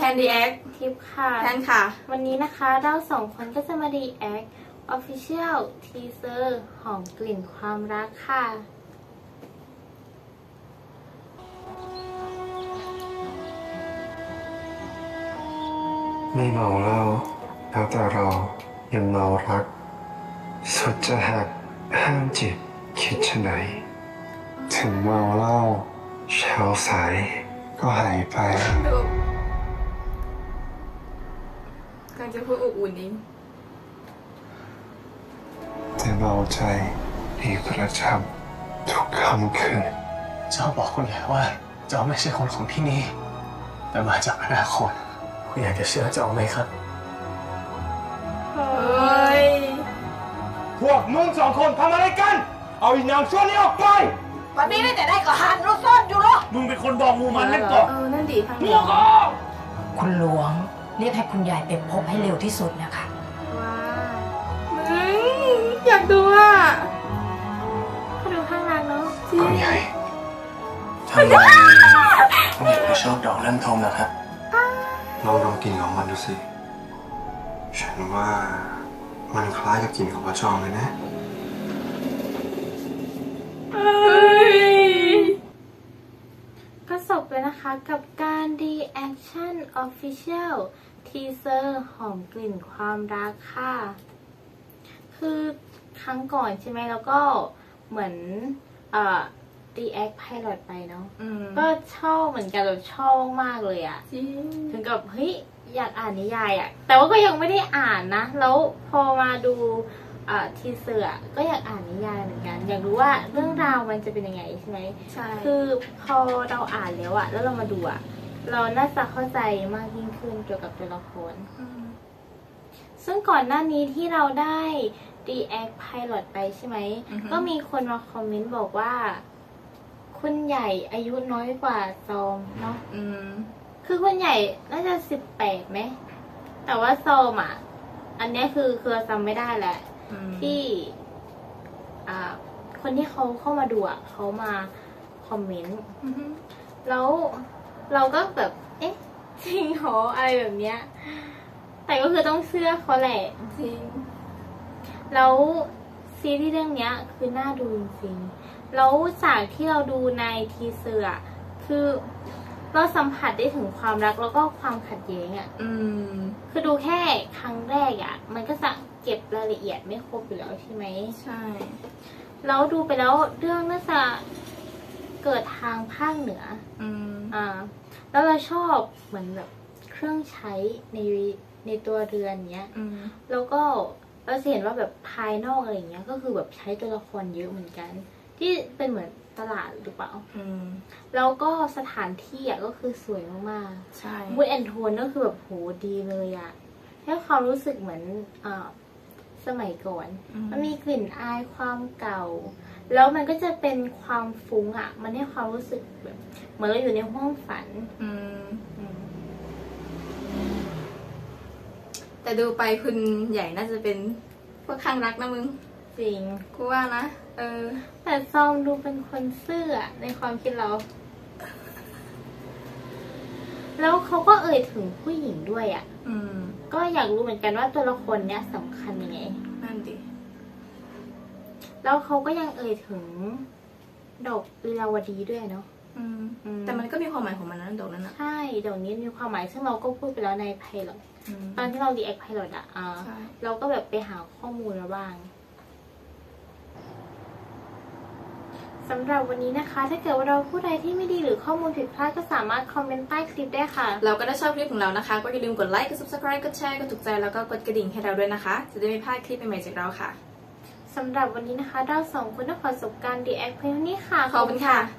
นดีแอคทิปค่ะแทนค่ะวันนี้นะคะเราสองคนก็จะมาดีแอค Official Teaser หอมกลิ่นความรักค่ะไม่เมาเหล้าแล้วแต่เรายังเมารักสุดจะหักห้ามจิตคิดชะไหนถึงเมาเหล้าเช้าสายก็หายไปกำลังจะพูดอบอุ่นเองแต่เมาใจอีกประจำทุกค่ำคืนเจ้าบอกคุณใหญ่ว่าเจ้าไม่ใช่คนของที่นี่แต่มาจากอนาคตคุณอยากจะเชื่อเจ้าไหมครับเฮ้ยพวกมึงสองคนทำอะไรกันเอาอีนางชั่วนี้ออกไปวันนี้ไม่แต่ได้ก็หันรถซ่อนอยู่หรอมึงเป็นคนบอกมูมันเล่นต่อนั่นดีทางนี้ก็คุณหลวงเรียกให้คุณยายไปพบให้เร็วที่สุดนะคะว้าอยากดูอ่ะเขาดูข้างล่างเนาะคุณยายทำไมผมไม่ชอบดอกเล่มทมนะครับลองดมกลิ่นของมันดูสิฉันว่ามันคล้ายกับกลิ่นของพระจอมเลยนะก็จบเลยนะคะกับการ Reaction Official Teaser หอมกลิ่นความรักค่ะคือครั้งก่อนใช่ไหมแล้วก็เหมือนReact Pilot ไปเนาะก็ชอบเหมือนกันเราชอบมากเลยอะถึงกับเฮ้ยอยากอ่านนิยายอะแต่ว่าก็ยังไม่ได้อ่านนะแล้วพอมาดูทีเซอร์ก็อยากอ่านนิยายเหมือนกันอยากรู้ว่าเรื่องราวมันจะเป็นยังไงใช่ไหมใช่คือพอเราอ่านแล้วแล้วเรามาดูเราน่าจะเข้าใจมากยิ่งขึ้นเกี่ยวกับตัวละครซึ่งก่อนหน้านี้ที่เราได้ React Pilot ไปใช่ไหมก็มีคนมาคอมเมนต์บอกว่าคุณใหญ่อายุน้อยกว่าซอมเนาะคือคุณใหญ่น่าจะ18ไหมแต่ว่าซอมอันนี้คือจำไม่ได้แหละที่คนที่เขาเข้ามาดูเขามาคอมเมนต์แล้วเราก็แบบเอ๊ะจริงเหรออะไรแบบเนี้ยแต่ก็คือต้องเชื่อเขาแหละจริงแล้วซีรีส์เรื่องนี้คือน่าดูจริงๆแล้วจากที่เราดูในทีเซอร์คือเราสัมผัสได้ถึงความรักแล้วก็ความขัดแย้งคือดูแค่ครั้งแรกมันก็จะเก็บรายละเอียดไม่ครบอยู่แล้วใช่ไหมใช่แล้วดูไปแล้วเรื่องน่าจะเกิดทางภาคเหนือแล้วเราชอบเหมือนแบบเครื่องใช้ในตัวเรือนเนี้ยแล้วก็เราเห็นว่าแบบภายนอกอะไรเงี้ยก็คือแบบใช้ตัวละครเยอะเหมือนกันที่เป็นเหมือนตลาดหรือเปล่าแล้วก็สถานที่ก็คือสวยมากๆใช่มูดแอนโทนก็คือแบบโหดีเลยให้ความรู้สึกเหมือนสมัยก่อนมันมีกลิ่นอายความเก่าแล้วมันก็จะเป็นความฟุ้งมันให้ความรู้สึกแบบเหมือนเราอยู่ในห้องฝันแต่ดูไปคุณใหญ่น่าจะเป็นพวกข้างรักนะมึงจริงกูว่านะแต่ซอมดูเป็นคนซื่อในความคิดเราแล้วเขาก็เอ่ยถึงผู้หญิงด้วยก็อยากรู้เหมือนกันว่าตัวละครเนี้ยสำคัญยังไงนั่นดิแล้วเขาก็ยังเอ่ยถึงดอกลีลาวดีด้วยเนาะแต่มันก็มีความหมายของมันนะดอกนั้นใช่ดอกนี้มีความหมายซึ่งเราก็พูดไปแล้วในไพลอตตอนที่เราReact Pilotเราก็แบบไปหาข้อมูลมาบ้างสำหรับวันนี้นะคะถ้าเกิดว่าเราพูดอะไรที่ไม่ดีหรือข้อมูลผิดพลาดก็สามารถคอมเมนต์ใต้คลิปได้ค่ะเราก็ได้ชอบคลิปของเรานะคะก็อย่าลืมกดไลค์กด subscribe กดแชร์กดถูกใจแล้วก็กดกระดิ่งให้เราด้วยนะคะจะได้ไม่พลาดคลิปใหม่ๆจากเราค่ะสำหรับวันนี้นะคะเราสองคนต้องขอจบการ React เพียงเท่านี้ค่ะขอบคุณค่ะ